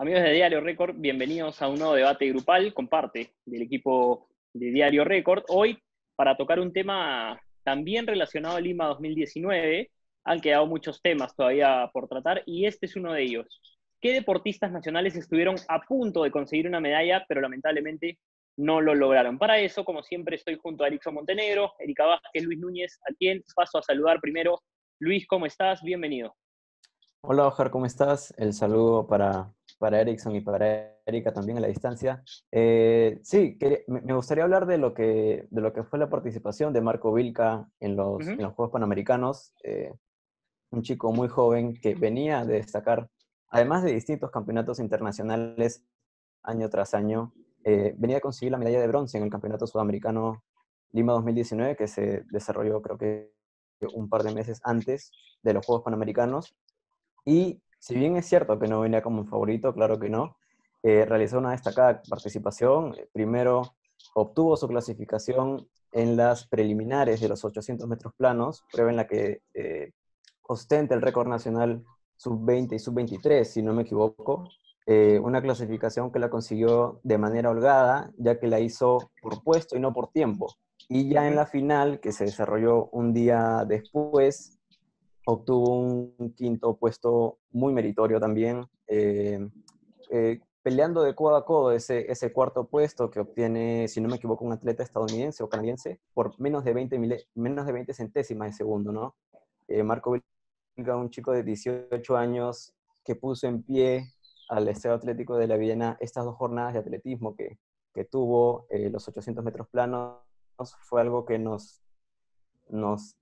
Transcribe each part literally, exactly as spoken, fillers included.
Amigos de Diario Record, bienvenidos a un nuevo debate grupal con parte del equipo de Diario Record. Hoy, para tocar un tema también relacionado a Lima dos mil diecinueve, han quedado muchos temas todavía por tratar y este es uno de ellos. ¿Qué deportistas nacionales estuvieron a punto de conseguir una medalla, pero lamentablemente no lo lograron? Para eso, como siempre, estoy junto a Erickson Montenegro, Erika Vázquez, Luis Núñez, a quien paso a saludar primero. Luis, ¿cómo estás? Bienvenido. Hola, Oscar, ¿cómo estás? El saludo para, para Erickson y para Erika también a la distancia. Eh, sí, quería- me me gustaría hablar de lo que, de lo que fue la participación de Marco Vilca en los, Uh-huh. en los Juegos Panamericanos. Eh, un chico muy joven que venía de destacar, además de distintos campeonatos internacionales año tras año, eh, venía a conseguir la medalla de bronce en el Campeonato Sudamericano Lima dos mil diecinueve, que se desarrolló creo que un par de meses antes de los Juegos Panamericanos. Y si bien es cierto que no venía como un favorito, claro que no, eh, realizó una destacada participación. Primero obtuvo su clasificación en las preliminares de los ochocientos metros planos, prueba en la que eh, ostenta el récord nacional sub veinte y sub veintitrés, si no me equivoco. Eh, una clasificación que la consiguió de manera holgada, ya que la hizo por puesto y no por tiempo. Y ya en Uh-huh. la final, que se desarrolló un día después, obtuvo un quinto puesto muy meritorio también, eh, eh, peleando de codo a codo ese, ese cuarto puesto que obtiene, si no me equivoco, un atleta estadounidense o canadiense por menos de veinte, mile, menos de veinte centésimas de segundo, ¿no? Eh, Marco Vilca, un chico de dieciocho años que puso en pie al Estadio Atlético de La Viena estas dos jornadas de atletismo que, que tuvo, eh, los ochocientos metros planos, fue algo que nos, nos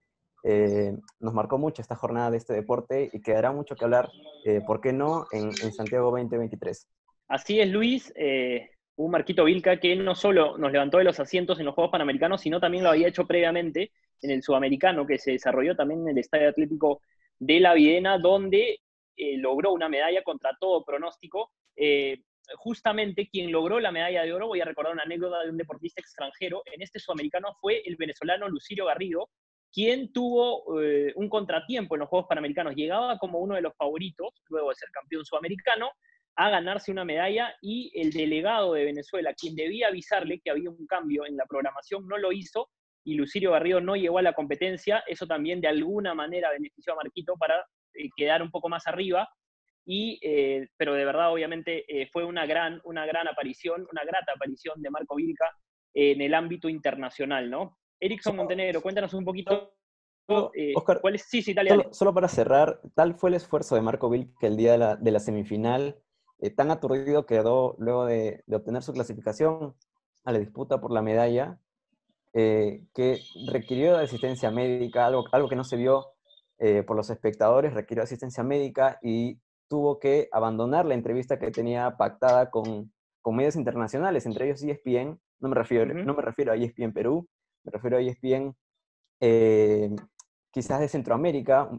eh, nos marcó mucho esta jornada de este deporte y quedará mucho que hablar, eh, ¿por qué no?, en, en Santiago veinte veintitrés. Así es, Luis. Eh, un Marquito Vilca que no solo nos levantó de los asientos en los Juegos Panamericanos, sino también lo había hecho previamente en el Sudamericano, que se desarrolló también en el Estadio Atlético de La Videna, donde eh, logró una medalla contra todo pronóstico. Eh, justamente quien logró la medalla de oro, voy a recordar una anécdota de un deportista extranjero, en este Sudamericano fue el venezolano Lucirio Garrido, quien tuvo eh, un contratiempo en los Juegos Panamericanos. Llegaba como uno de los favoritos, luego de ser campeón sudamericano, a ganarse una medalla y el delegado de Venezuela, quien debía avisarle que había un cambio en la programación, no lo hizo y Lucirio Garrido no llegó a la competencia. Eso también de alguna manera benefició a Marquito para eh, quedar un poco más arriba. Y, eh, pero de verdad, obviamente, eh, fue una gran, una gran aparición, una grata aparición de Marco Vilca eh, en el ámbito internacional, ¿no? Erickson Solo, Montenegro, cuéntanos un poquito solo, eh, Oscar, cuál es. Sí, sí, dale, dale. solo, solo para cerrar, tal fue el esfuerzo de Marco Vilca que el día de la, de la semifinal, eh, tan aturdido quedó luego de, de obtener su clasificación a la disputa por la medalla, eh, que requirió de asistencia médica, algo, algo que no se vio eh, por los espectadores, requirió asistencia médica y tuvo que abandonar la entrevista que tenía pactada con, con medios internacionales, entre ellos E S P N. No me refiero, Uh-huh. no me refiero a E S P N Perú, me refiero a E S P N eh, quizás de Centroamérica,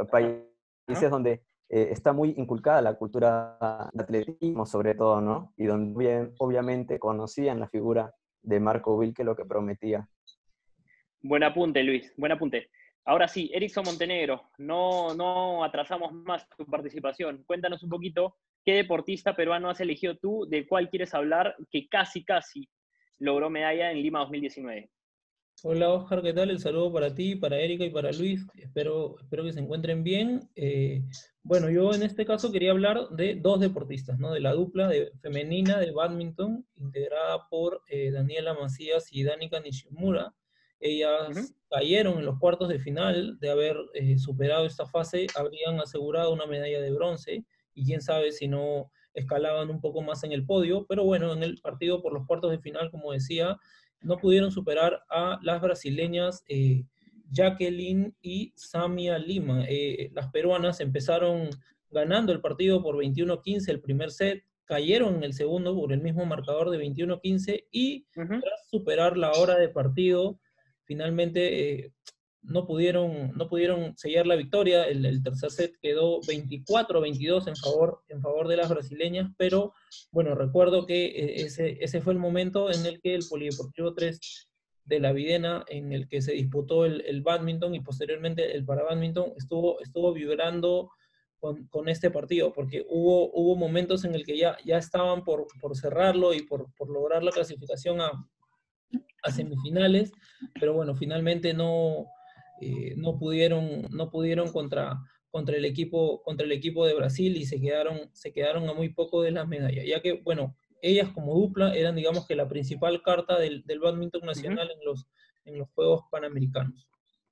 países Uh-huh. donde eh, está muy inculcada la cultura de atletismo, sobre todo, ¿no? Y donde bien, obviamente conocían la figura de Marco Wilke, lo que prometía. Buen apunte, Luis, buen apunte. Ahora sí, Erickson Montenegro, no, no atrasamos más tu participación. Cuéntanos un poquito qué deportista peruano has elegido tú, de cuál quieres hablar, que casi, casi logró medalla en Lima dos mil diecinueve. Hola Oscar, ¿qué tal? El saludo para ti, para Erika y para Luis. Espero, espero que se encuentren bien. Eh, bueno, yo en este caso quería hablar de dos deportistas, ¿no? De la dupla de, femenina de bádminton, integrada por eh, Daniela Macías y Danica Nishimura. Uh-huh. Ellas cayeron en los cuartos de final. De haber eh, superado esta fase, habrían asegurado una medalla de bronce, y quién sabe si no escalaban un poco más en el podio. Pero bueno, en el partido por los cuartos de final, como decía, no pudieron superar a las brasileñas eh, Jacqueline y Samia Lima. Eh, las peruanas empezaron ganando el partido por veintiuno a quince el primer set, cayeron en el segundo por el mismo marcador de veintiuno a quince y Uh-huh. tras superar la hora de partido, finalmente eh, no pudieron, no pudieron sellar la victoria. El, el tercer set quedó veinticuatro a veintidós en favor, en favor de las brasileñas, pero bueno, recuerdo que eh, ese, ese fue el momento en el que el Polideportivo tres de La Videna, en el que se disputó el, el bádminton y posteriormente el parabádminton, estuvo, estuvo vibrando con, con este partido, porque hubo, hubo momentos en el que ya, ya estaban por, por cerrarlo y por, por lograr la clasificación a, a semifinales, pero bueno, finalmente no, eh, no pudieron, no pudieron contra, contra, el equipo, contra el equipo de Brasil y se quedaron, se quedaron a muy poco de las medallas, ya que, bueno, ellas como dupla eran, digamos, que la principal carta del, del bádminton nacional Uh-huh. en los, en los Juegos Panamericanos.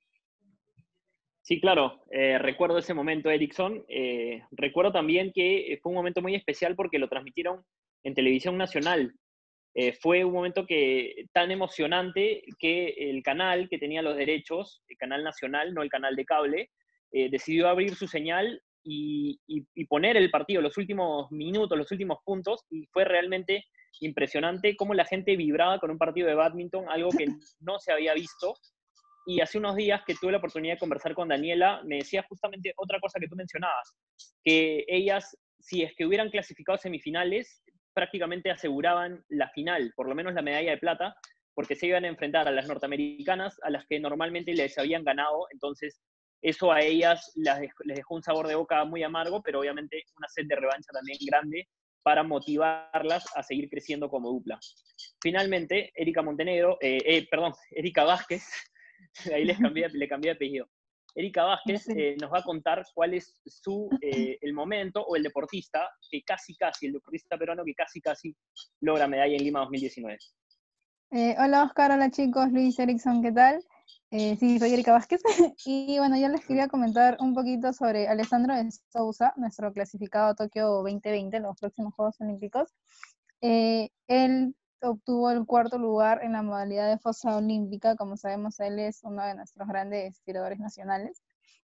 Sí, claro, eh, recuerdo ese momento, Erickson. Eh, recuerdo también que fue un momento muy especial porque lo transmitieron en televisión nacional. Eh, fue un momento que, tan emocionante que el canal que tenía los derechos, el canal nacional, no el canal de cable, eh, decidió abrir su señal y, y, y poner el partido, los últimos minutos, los últimos puntos, y fue realmente impresionante cómo la gente vibraba con un partido de bádminton, algo que no se había visto. Y hace unos días que tuve la oportunidad de conversar con Daniela, me decía justamente otra cosa que tú mencionabas, que ellas, si es que hubieran clasificado semifinales, prácticamente aseguraban la final, por lo menos la medalla de plata, porque se iban a enfrentar a las norteamericanas, a las que normalmente les habían ganado. Entonces eso a ellas les dejó, les dejó un sabor de boca muy amargo, pero obviamente una sed de revancha también grande para motivarlas a seguir creciendo como dupla. Finalmente, Erika Montenegro, eh, eh, perdón, Erika Vázquez, ahí les cambié, le cambié de apellido. Erika Vázquez Sí. eh, nos va a contar cuál es su, eh, el momento o el deportista que casi, casi, el deportista peruano que casi, casi logra medalla en Lima dos mil diecinueve. Eh, hola Oscar, hola chicos, Luis Erickson, ¿qué tal? Eh, sí, soy Erika Vázquez. Y bueno, yo les quería comentar un poquito sobre Alessandro de Sousa, nuestro clasificado a Tokio veinte veinte, los próximos Juegos Olímpicos. Eh, él obtuvo el cuarto lugar en la modalidad de fosa olímpica. Como sabemos, él es uno de nuestros grandes tiradores nacionales.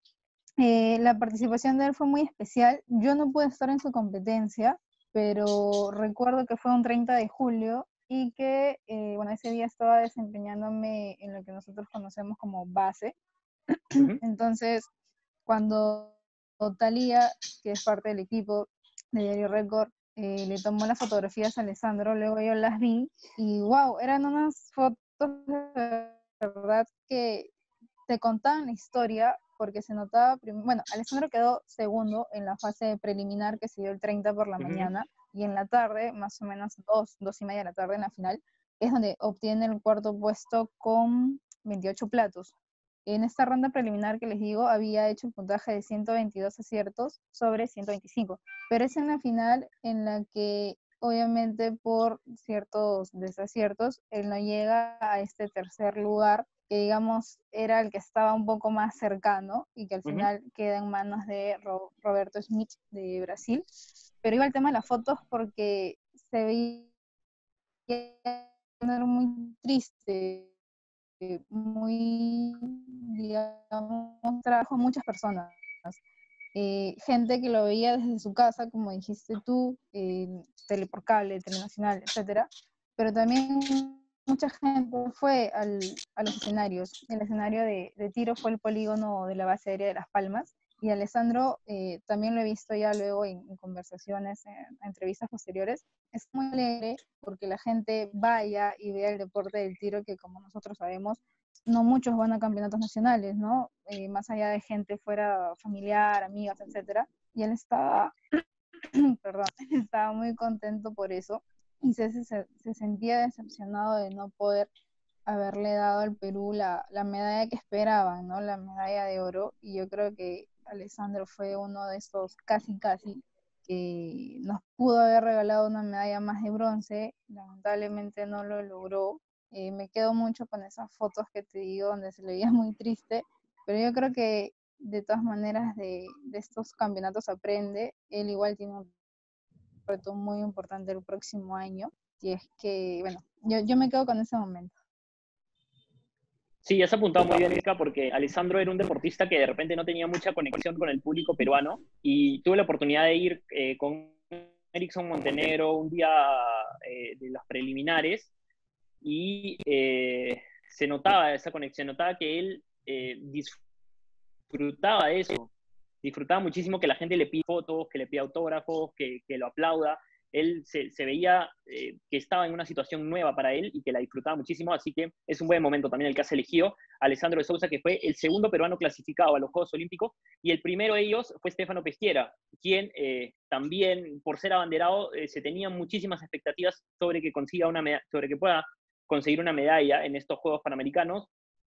Eh, la participación de él fue muy especial. Yo no pude estar en su competencia, pero recuerdo que fue un treinta de julio y que, eh, bueno, ese día estaba desempeñándome en lo que nosotros conocemos como base. Uh-huh. Entonces, cuando Talía, que es parte del equipo de Diario Record, eh, le tomó las fotografías a Alessandro, luego yo las vi y wow, eran unas fotos de verdad que te contaban la historia, porque se notaba, bueno, Alessandro quedó segundo en la fase preliminar que se dio el treinta por la Uh-huh. mañana, y en la tarde, más o menos dos, dos y media de la tarde en la final, es donde obtiene el cuarto puesto con veintiocho platos. En esta ronda preliminar que les digo, había hecho un puntaje de ciento veintidós aciertos sobre ciento veinticinco, pero es en la final en la que, obviamente por ciertos desaciertos, él no llega a este tercer lugar, que digamos era el que estaba un poco más cercano y que al Uh-huh. final queda en manos de Ro- Roberto Smith de Brasil. Pero iba el tema de las fotos porque se veía muy triste, muy, digamos, trajo muchas personas. Eh, gente que lo veía desde su casa, como dijiste tú, eh, tele por cable, telenacional, etcétera, pero también mucha gente fue al, a los escenarios. El escenario de, de tiro fue el polígono de la base aérea de Las Palmas, y Alessandro eh, también lo he visto ya luego en, en conversaciones, en, en entrevistas posteriores. Es muy alegre porque la gente vaya y vea el deporte del tiro, que como nosotros sabemos, no muchos van a campeonatos nacionales, ¿no? Eh, más allá de gente fuera familiar, amigas, etcétera. Y él estaba, perdón, estaba muy contento por eso, y se, se, se sentía decepcionado de no poder haberle dado al Perú la, la medalla que esperaban, ¿no? La medalla de oro. Y yo creo que Alessandro fue uno de estos casi casi que nos pudo haber regalado una medalla más de bronce. Lamentablemente no lo logró. Eh, me quedo mucho con esas fotos que te digo donde se le veía muy triste, pero yo creo que de todas maneras de, de estos campeonatos aprende. Él igual tiene un reto muy importante el próximo año, y es que, bueno, yo, yo me quedo con ese momento. Sí, has apuntado muy bien, Erika, porque Alessandro era un deportista que de repente no tenía mucha conexión con el público peruano, y tuve la oportunidad de ir eh, con Erickson Montenegro un día eh, de los preliminares, y eh, se notaba esa conexión, notaba que él eh, disfrutaba de eso, disfrutaba muchísimo que la gente le pida fotos, que le pida autógrafos, que, que lo aplauda, él se, se veía eh, que estaba en una situación nueva para él y que la disfrutaba muchísimo, así que es un buen momento también el que has elegido Alessandro de Sousa, que fue el segundo peruano clasificado a los Juegos Olímpicos, y el primero de ellos fue Stefano Peschiera, quien eh, también, por ser abanderado, eh, se tenían muchísimas expectativas sobre que, consiga una sobre que pueda conseguir una medalla en estos Juegos Panamericanos.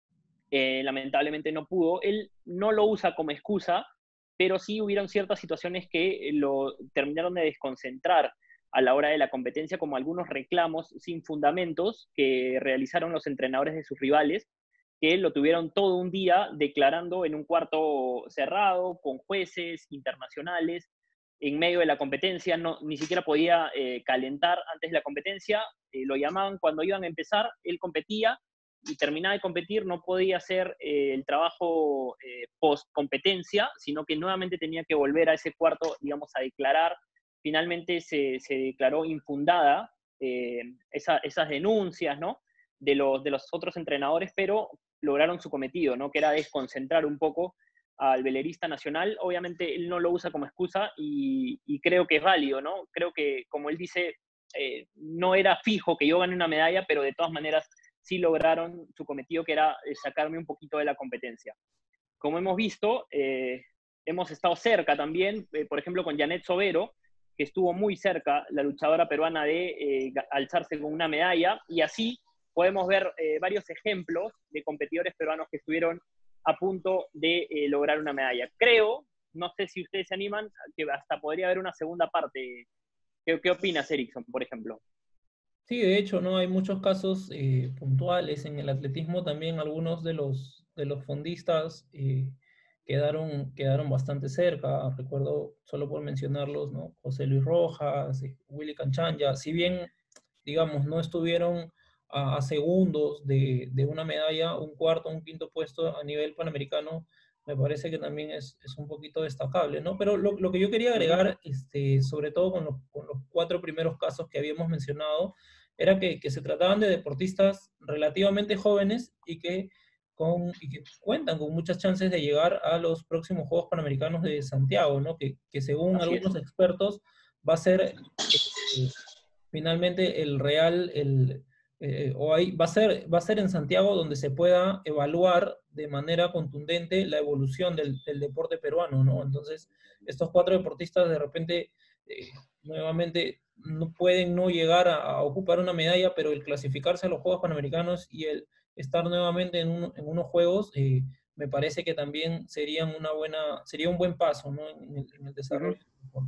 Eh, lamentablemente no pudo. Él no lo usa como excusa, pero sí hubieron ciertas situaciones que lo terminaron de desconcentrar a la hora de la competencia, como algunos reclamos sin fundamentos que realizaron los entrenadores de sus rivales, que lo tuvieron todo un día declarando en un cuarto cerrado, con jueces internacionales, en medio de la competencia, no, ni siquiera podía eh, calentar antes de la competencia, eh, lo llamaban cuando iban a empezar, él competía, y terminaba de competir, no podía hacer eh, el trabajo eh, post-competencia, sino que nuevamente tenía que volver a ese cuarto, digamos, a declarar. Finalmente se, se declaró infundada eh, esa, esas denuncias, ¿no?, de los, de los otros entrenadores, pero lograron su cometido, ¿no?, que era desconcentrar un poco al velerista nacional. Obviamente él no lo usa como excusa y, y creo que es válido, ¿no? Creo que, como él dice, eh, no era fijo que yo gane una medalla, pero de todas maneras sí lograron su cometido, que era sacarme un poquito de la competencia. Como hemos visto, eh, hemos estado cerca también, eh, por ejemplo, con Janet Sobero, que estuvo muy cerca, la luchadora peruana, de eh, alzarse con una medalla, y así podemos ver eh, varios ejemplos de competidores peruanos que estuvieron a punto de eh, lograr una medalla. Creo, no sé si ustedes se animan, que hasta podría haber una segunda parte. ¿Qué, qué opinas, Erickson, por ejemplo? Sí, de hecho, ¿no? Hay muchos casos eh, puntuales en el atletismo también. Algunos de los, de los fondistas eh, quedaron, quedaron bastante cerca. Recuerdo, solo por mencionarlos, ¿no?, José Luis Rojas, eh, Willy Canchanya. Si bien, digamos, no estuvieron a, a segundos de, de una medalla, un cuarto, un quinto puesto a nivel panamericano, me parece que también es, es un poquito destacable, ¿no? Pero lo, lo que yo quería agregar, este, sobre todo con los, con los cuatro primeros casos que habíamos mencionado, era que, que se trataban de deportistas relativamente jóvenes y que, con, y que cuentan con muchas chances de llegar a los próximos Juegos Panamericanos de Santiago, ¿no? Que, que según Así es. algunos expertos va a ser eh, finalmente el real, el, eh, o ahí va a ser, va a ser en Santiago donde se pueda evaluar de manera contundente la evolución del, del deporte peruano, ¿no? Entonces, estos cuatro deportistas de repente, eh, nuevamente, no pueden no llegar a, a ocupar una medalla, pero el clasificarse a los Juegos Panamericanos y el estar nuevamente en, un, en unos Juegos, eh, me parece que también serían una buena, sería un buen paso, ¿no?, en, el, en el desarrollo. Uh-huh.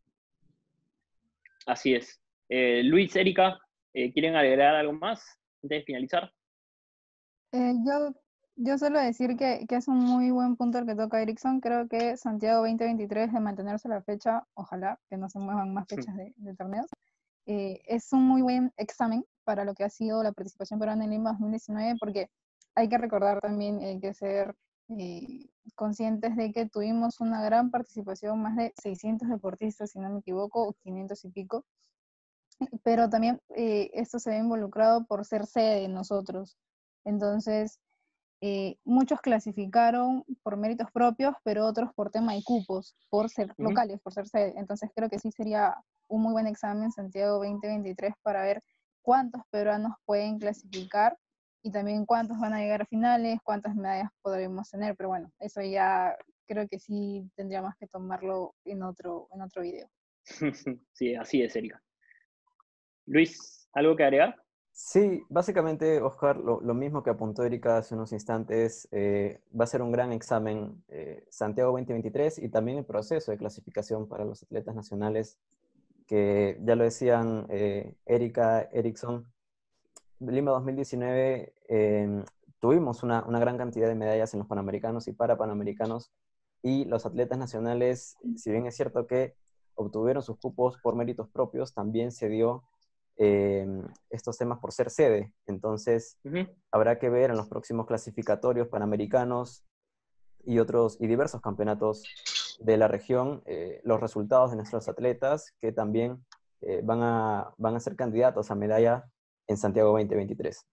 Así es. Eh, Luis, Erika, eh, ¿quieren agregar algo más antes de finalizar? Eh, yo, yo suelo decir que, que es un muy buen punto el que toca Erickson. Creo que Santiago veinte veintitrés, de mantenerse la fecha, ojalá que no se muevan más fechas de, de torneos, eh, es un muy buen examen para lo que ha sido la participación peruana en Lima dos mil diecinueve, porque hay que recordar también, hay que ser eh, conscientes de que tuvimos una gran participación, más de seiscientos deportistas, si no me equivoco, o quinientos y pico, pero también eh, esto se ve involucrado por ser sede de nosotros. Entonces, eh, muchos clasificaron por méritos propios, pero otros por tema de cupos, por ser uh-huh. locales, por ser sede. Entonces, creo que sí sería un muy buen examen Santiago veinte veintitrés para ver cuántos peruanos pueden clasificar y también cuántos van a llegar a finales, cuántas medallas podremos tener. Pero bueno, eso ya creo que sí tendríamos que tomarlo en otro, en otro video. Sí, así es, Erika. Luis, ¿algo que agregar? Sí, básicamente, Oscar, lo, lo mismo que apuntó Erika hace unos instantes, eh, va a ser un gran examen eh, Santiago veinte veintitrés y también el proceso de clasificación para los atletas nacionales, que ya lo decían eh, Erika, Erickson. Lima dos mil diecinueve eh, tuvimos una, una gran cantidad de medallas en los Panamericanos y para Panamericanos, y los atletas nacionales, si bien es cierto que obtuvieron sus cupos por méritos propios, también se dio Eh, estos temas por ser sede. Entonces, uh-huh. habrá que ver en los próximos clasificatorios panamericanos y otros y diversos campeonatos de la región eh, los resultados de nuestros atletas, que también eh, van, a, van a ser candidatos a medalla en Santiago veinte veintitrés.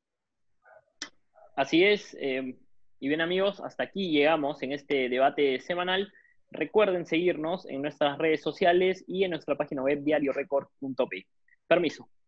Así es. Eh, y bien, amigos, hasta aquí llegamos en este debate semanal. Recuerden seguirnos en nuestras redes sociales y en nuestra página web diario record punto pe. Permiso.